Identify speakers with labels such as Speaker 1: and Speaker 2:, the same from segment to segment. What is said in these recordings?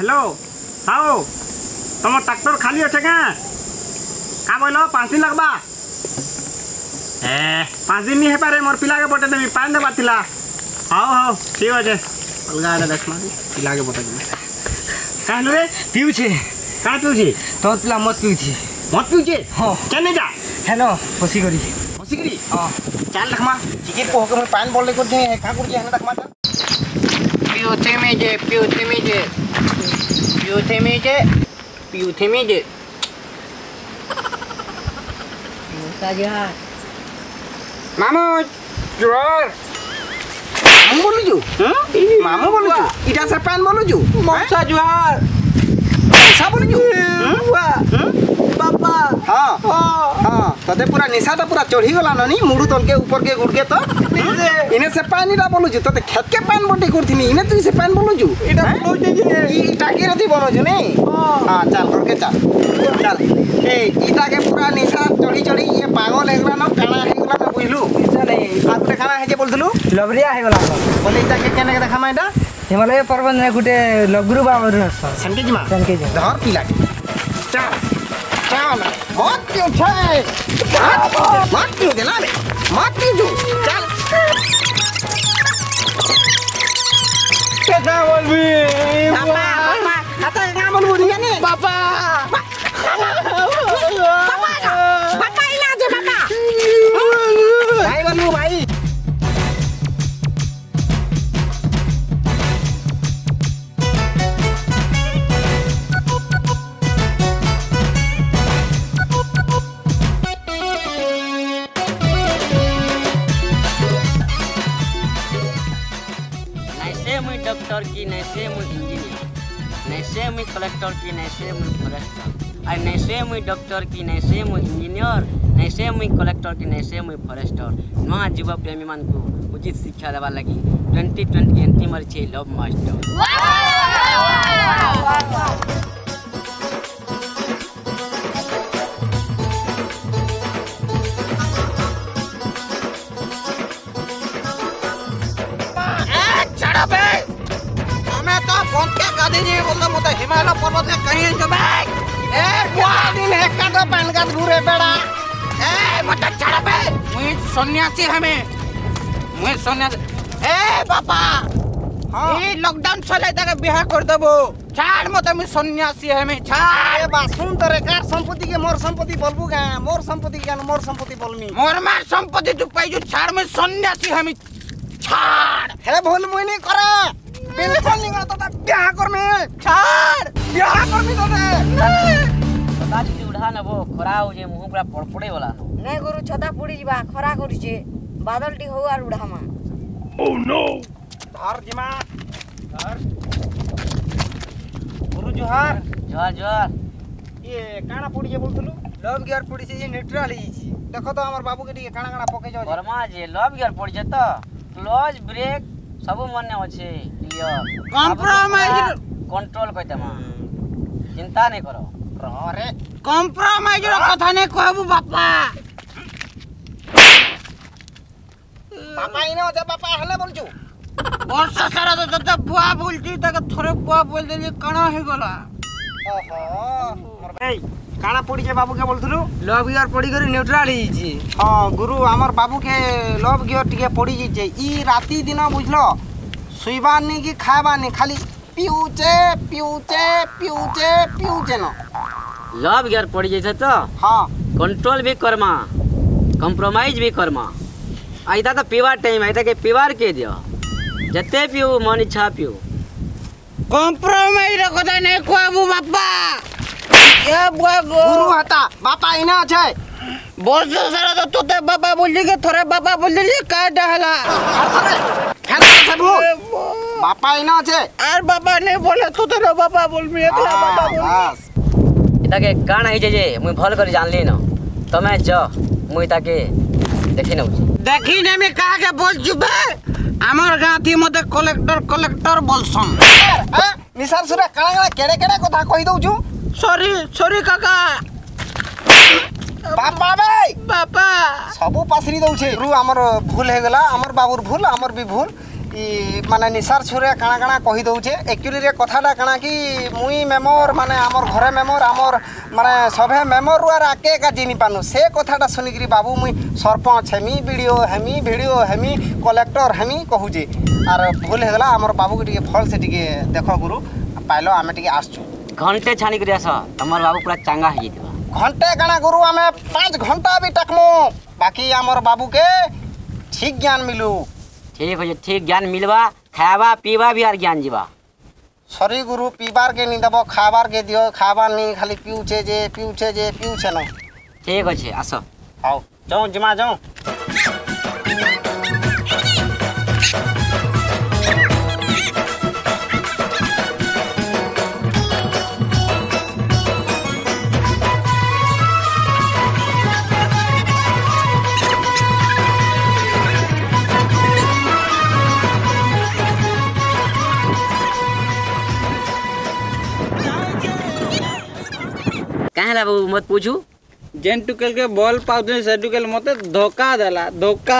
Speaker 1: Hello हाओ तुम tractor खाली अच्छे क्या का बोल 5 दिन लगवा 5 दिन नहीं है पारे मोर पिला के बटे देवी पान देवा थिला हाओ हाओ ठीक अच्छे अलगा आड़े देख मारी पिला के बटे देवी कहलु रे
Speaker 2: पिउछे
Speaker 1: का पिउछे
Speaker 2: तो पिला मत पिउछे
Speaker 1: हां चले जा
Speaker 2: हेलो पसी करी
Speaker 1: हां चल रखमा चिकिर को होके मैं पान बोल ले को दे का कर जे है रखमा पिउथे में जे
Speaker 2: मुस्ताजा
Speaker 1: मामू जोर मामू बोलू जो मामू बोलू जो इटा से पान बोलू जो
Speaker 2: मौसा जुहार
Speaker 1: ऐसा बोलू जो
Speaker 2: बाबा
Speaker 1: हां हां तते पूरा निशा तो पूरा चढ़ी गला ननी मुड़ू तन के ऊपर के गुड़ के तो इने से पानी रा बोलू जो तते खेत के पान बोटी करथिनी इने तू से पान बोलू जो
Speaker 2: इटा बोलू जे
Speaker 1: इटा के रती बोलू जो नहीं हां चल करके चल ए इटा के पूरा निशा चढ़ी ये पागल हेगला न काना हेगला न बुझलू
Speaker 2: निशा नहीं
Speaker 1: आ गुटे खाना है जे बोलथलू
Speaker 2: लबरिया हे गला
Speaker 1: बोले इटा के केने देखा मा इटा
Speaker 2: हिमालय पर्वत में गुटे लगुरु बाबा रहस
Speaker 1: सनके धर पिला चल मत क्यों छे मत क्यों देना ले मत क्यों जो चल
Speaker 2: केना बोलबी
Speaker 1: पापा आता ना बोलबो नहीं ने
Speaker 2: पापा
Speaker 1: इना जे पापा भाई बोलू भाई
Speaker 3: डॉक्टर की नैसे मुई इंजीनियर नैसे मुई कलेक्टर की नैसे मुई फॉरेस्टर आई नैसे मुई डॉक्टर की नैसे मुई इंजीनियर नैसे मुई कलेक्टर की नैसे मुई फॉरेस्टर नवा युवा प्रेमी मान को उचित शिक्षा देवा लगी 2020 एंट्री मारी लव मास्टर
Speaker 1: बोलता हिमालय पर्वत में कहीं जबे दिन है का पान का घूरे बेड़ा मत चढ़ बे मुई सन्यासी हमें मुई सन्यासी पापा हां लॉकडाउन चले तक बियाह कर देबो छाड़ मत मुई सन्यासी हमें छाड़ बा सुन तोरे कार संपत्ति के मोर संपत्ति बोलबू का मोर संपत्ति के मोर संपत्ति बोलनी मोर मार संपत्ति तू पाइजू छाड़ मैं सन्यासी हमें छाड़ हे भूल मुई नहीं करा बिल्कुल नहीं करता ब्याह कर में छाड़ ब्याह कर में तो
Speaker 3: दादी उठा न वो खरा हो जे मुंह पूरा पड़पड़े वाला
Speaker 4: नहीं गुरु छता पुड़ी जीवा खरा करी छे बादल टी हो आर उड़ामा
Speaker 1: ओह नो धर जिमा धर गुरु जोहार ये काना पुड़ी जे बोलथलु
Speaker 2: लव गियर पुड़ी से ये न्यूट्रल ही छी
Speaker 1: देखो तो हमर बाबू के लिए काना पके जाओ
Speaker 3: वर्मा जे लव गियर पड़ जे तो क्लच ब्रेक सब मन अच्छे क्लियर
Speaker 1: कॉम्प्रोमाइज
Speaker 3: कंट्रोल कहते मां चिंता नहीं करो
Speaker 1: अरे कॉम्प्रोमाइज रो कथा नहीं कहबू बापा इने जे बापा हले बोलछु वर्ष सारा तो तते बुआ बोलची तक थोरे बुआ बोल देली कणा हे गला ओहो मोर ए काना पड़ी जे बाबू के बोलथलु
Speaker 2: लव गियर पड़ी करी न्यूट्रल ही छी
Speaker 1: हां गुरु हमर बाबू के लव गियर टिके पड़ी जे ई राती दिन बुझलो सुइबानी की खाबानी खाली पिउचे न
Speaker 3: लव गियर पड़ी जैसे तो
Speaker 1: हां
Speaker 3: कंट्रोल भी करमा कॉम्प्रोमाइज भी करमा आइता तो पीवार टाइम आइता के पीवार के दियो जते पियो मन इच्छा पियो
Speaker 1: कॉम्प्रोमाइज रे कथा नहीं कहबू बापा ये बुआ गुरु हता बापा इना छै बोल सारा तो तोते बाबा बोल के थोरे बाबा बोल दे का डहला अरे सबू बापा इना छै और बाबा नहीं बोले तो तेरा बाबा बोल मी एकला बाबा बोल
Speaker 3: बस इता के कान है जे मुई भल कर जानली न तमे ज मुई ताके देखि न
Speaker 1: देखि ने में कहा के बोल जुबे हमर गांती मते कलेक्टर बोलसन निसार सुरा काला केड़े कथा कहि दउ छु सॉरी काका बापा बे बापा सबु पासरी दउ छे रु हमर भूल हे गेला हमर बाबूर भूल हमर भी भूल माने निसार छुरे काଣା काଣା कहि दउछे एक्चुअली रे कथाटा काଣା कि मुई मेमोर माने हमर घरे मेमोर हमर माने सभे मेमोर रुआर आके का जिनि पानु से कथाटा सुनिकरी बाबू मुई सरपंच हेमी वीडियो हेमी कलेक्टर हेमी कहूजे आर भूल हे गला हमर बाबू के फल से देखो गुरु पाइलो आमे आसछु
Speaker 3: घंटे छानी कर आस तमर बाबू पूरा चांगा हो जाइतबा
Speaker 1: घंटे काଣା गुरु आमे 5 घंटा भी टकमु बाकी हमर बाबू के ठीक ज्ञान मिलू
Speaker 3: ठीक हो ठीक ज्ञान मिलवा खावा पीवा भी आर ज्ञान जीवा
Speaker 1: सरी गुरु पीबार के नहीं दबो खाबार के दियो खाबार नहीं खाली पिउछे जे न
Speaker 3: ठीक अच्छे आस
Speaker 1: आओ जाऊं जिमा जाऊं
Speaker 3: कहाँ ला बाबू मत पूछू
Speaker 2: जेन टुकेल के बॉल पाउते से टुकेल मते धोखा देला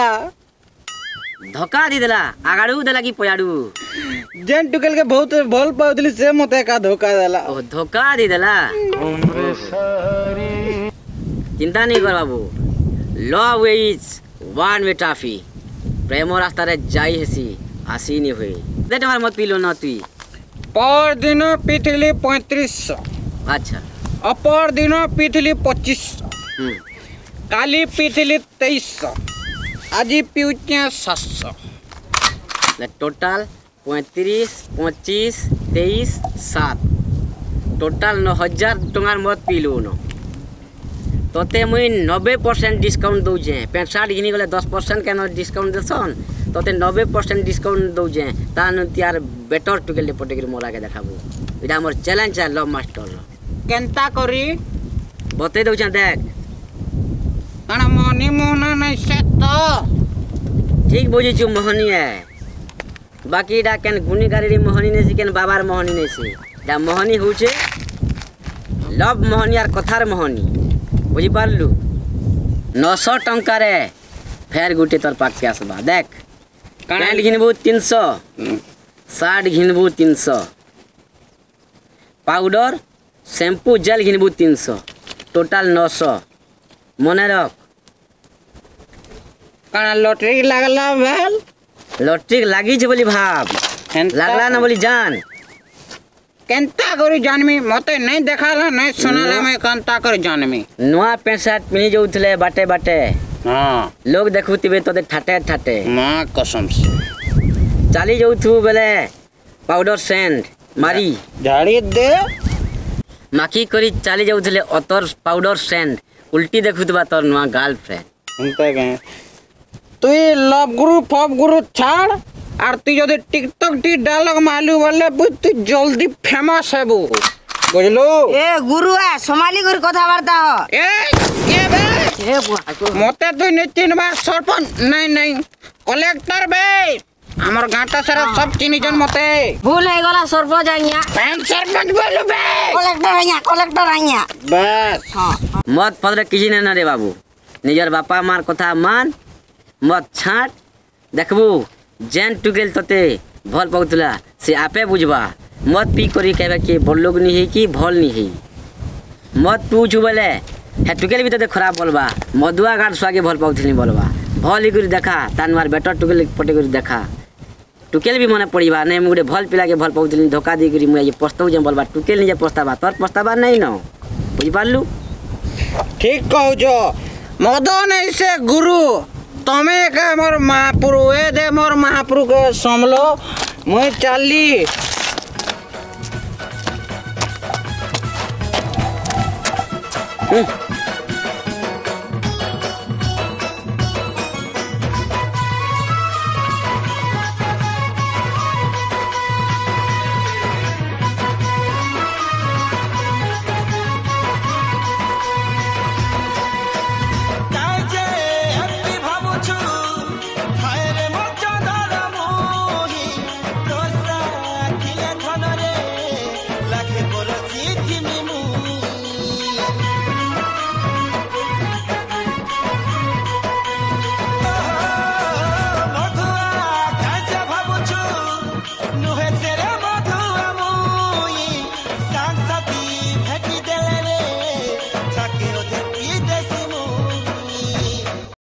Speaker 3: धोखा दी देला आगाड़ू देला कि पयाड़ू
Speaker 2: जेन टुकेल के बहुत बॉल पाउतली से मते का धोखा देला
Speaker 3: ओ धोखा दी देला चिंता नहीं कर बाबू love is one way traffic प्रेम रास्ता रे जाई हेसी आसी नहीं हुई दे तुम्हार मत पी लो ना तू
Speaker 2: पर दिन पिथली 3500
Speaker 3: अच्छा
Speaker 2: अपर दिन पिथली 2500 काली पिथली 2300 आज पिउचे 700
Speaker 3: टोटल 35 25 23 7 टोटल 9000 टंगार मत पीलु न तोते मुई 90% डिस्काउंट दौजे 65 घिनी गले 10% के डिस्काउंट देसन तोते 90% डिस्काउंट दौजे तान त्यार बेटर टुकेले पटेगिर मोरा के देखाबो इटा हमर चैलेंज है लव मास्टर
Speaker 2: केंता करी
Speaker 3: बते दउछ देख
Speaker 2: काना मनी मोहना नहीं से तो
Speaker 3: ठीक बुझी छु मोहनी है बाकी डा केन गुनी गाड़ी मोहनी नहीं केन बाबार मोहनी नहीं से डा मोहनी होचे लव मोहनी यार कथार मोहनी बुझी पारलु 900 टंका रे फेर गुटे तोर पाक के आसबा देख पैंट घिनबू 300 शर्ट घिनबू 300 पाउडर शैम्पू जेल घिनबू 300 टोटल 900 मने रख
Speaker 2: काना लॉटरी लागला भेल
Speaker 3: लॉटरी लागी छे बोली भाव लागला ना बोली जान
Speaker 2: केंता करी जानमी मते नहीं देखाला नहीं सुनाला मैं केंता करी जानमी
Speaker 3: नुआ पैंट शर्ट पिनी जाउथले बाटे बाटे
Speaker 2: हां
Speaker 3: लोग देखुतिबे तो ठाटे ठाटे
Speaker 2: मां कसम से
Speaker 3: चाली जाउथु बेले पाउडर सेंट मारी
Speaker 2: झाड़ी दे
Speaker 3: माखी करी चाली जाउथले अतर पाउडर सेंट उल्टी देखुतबा तोर नुआ गर्लफ्रेंड
Speaker 2: उनते गए तू लव गुरु फॉप गुरु छाड़ और तू जदि टिकटॉक टी डायलॉग मालू बोले तू जल्दी फेमस है वो बुझलो
Speaker 4: ए गुरु है सोमाली गुरु कथाबार्ता हो
Speaker 2: ए बे
Speaker 4: ए बुआ
Speaker 2: मते तू नितिन बा सरपंच नहीं कलेक्टर बे हमर गांटा सारा सब चिनी जन मते
Speaker 4: भूल है गला सरपंच आइया
Speaker 2: पैन सरपंच बोलू बे
Speaker 4: कलेक्टर आइया
Speaker 2: बस
Speaker 4: हां
Speaker 3: मत फदरे किसी ने ना रे बाबू निजर बापा मार कथा मान मत छाट देखबू जेन टुकेल तते भल पाउतला से आपे बुझबा मत पी करी कहबे कि बड़ लोग नहीं है कि भल नहीं है मत पूछू बोले हे टुकेल भी तते खराब बोलबा मधुआ गाड़ स्वागे भल पाउथली बोलबा भल ही करी देखा तानवार बेटर टुकेल पटे करी देखा टुकेल भी मने पड़ीबा नहीं मुगड़े भल पिला के भल पाउथली धोखा दी करी मुए ये पछताऊ जे बोलबा टुकेल नहीं जे पछताबा तोर पछताबा नहीं न बुझ पालू
Speaker 2: ठीक कहू जो मदन ऐसे गुरु तमे का मोर महापुरु ए दे मोर महापुरु के समलो मुई चाली
Speaker 3: हम्म।